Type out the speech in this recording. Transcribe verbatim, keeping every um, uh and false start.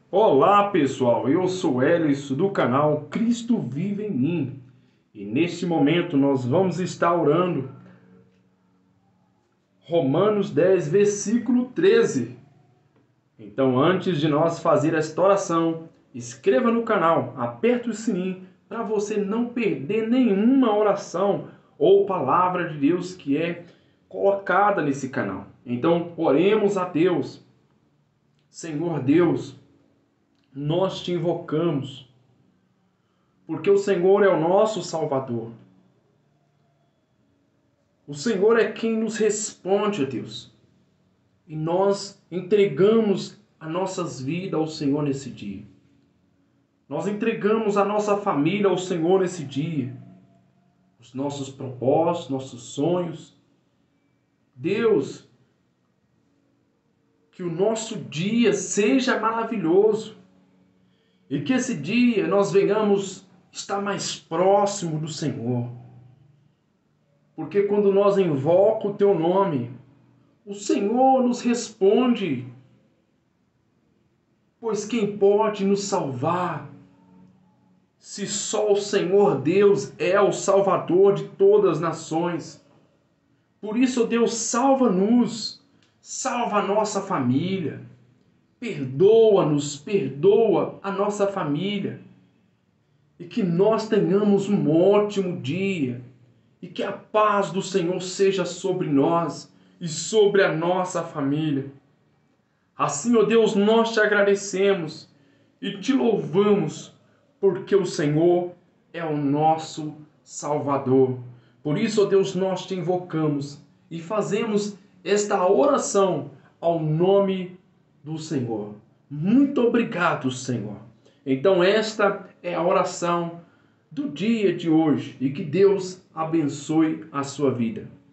Olá pessoal, eu sou Hélio do canal Cristo Vive em Mim e neste momento nós vamos estar orando Romanos dez, versículo treze. Então, antes de nós fazer esta oração, inscreva no canal, aperte o sininho para você não perder nenhuma oração ou palavra de Deus que é colocada nesse canal. Então, oremos a Deus. Senhor Deus, nós te invocamos, porque o Senhor é o nosso Salvador. O Senhor é quem nos responde, Deus. E nós entregamos as nossas vidas ao Senhor nesse dia. Nós entregamos a nossa família ao Senhor nesse dia. Os nossos propósitos, nossos sonhos. Deus, que o nosso dia seja maravilhoso. E que esse dia nós venhamos estar mais próximo do Senhor. Porque quando nós invocamos o Teu nome, o Senhor nos responde. Pois quem pode nos salvar, se só o Senhor Deus é o Salvador de todas as nações? Por isso, Deus, salva-nos, salva a nossa família. Perdoa-nos, perdoa a nossa família. E que nós tenhamos um ótimo dia. E que a paz do Senhor seja sobre nós e sobre a nossa família. Assim, ó Deus, nós te agradecemos e te louvamos, porque o Senhor é o nosso Salvador. Por isso, ó Deus, nós te invocamos e fazemos esta oração ao nome do Senhor. Muito obrigado, Senhor. Então esta é a oração do dia de hoje e que Deus abençoe a sua vida.